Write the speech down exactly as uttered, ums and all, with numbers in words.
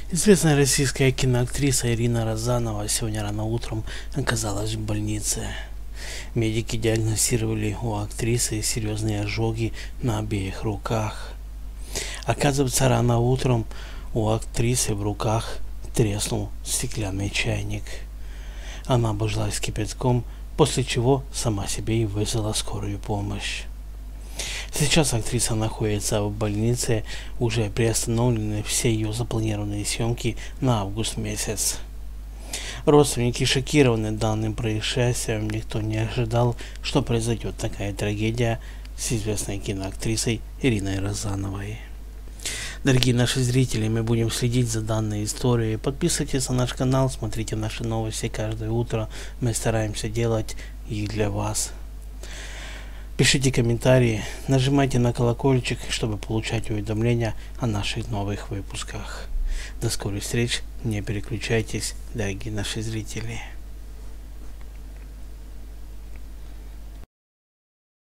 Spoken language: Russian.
Известная российская киноактриса Ирина Розанова сегодня рано утром оказалась в больнице. Медики диагностировали у актрисы серьезные ожоги на обеих руках. Оказывается, рано утром у актрисы в руках треснул стеклянный чайник. Она обожглась кипятком, после чего сама себе и вызвала скорую помощь. Сейчас актриса находится в больнице, уже приостановлены все ее запланированные съемки на август месяц. Родственники шокированы данным происшествием, никто не ожидал, что произойдет такая трагедия с известной киноактрисой Ириной Розановой. Дорогие наши зрители, мы будем следить за данной историей. Подписывайтесь на наш канал, смотрите наши новости каждое утро. Мы стараемся делать их для вас. Пишите комментарии, нажимайте на колокольчик, чтобы получать уведомления о наших новых выпусках. До скорых встреч, не переключайтесь, дорогие наши зрители.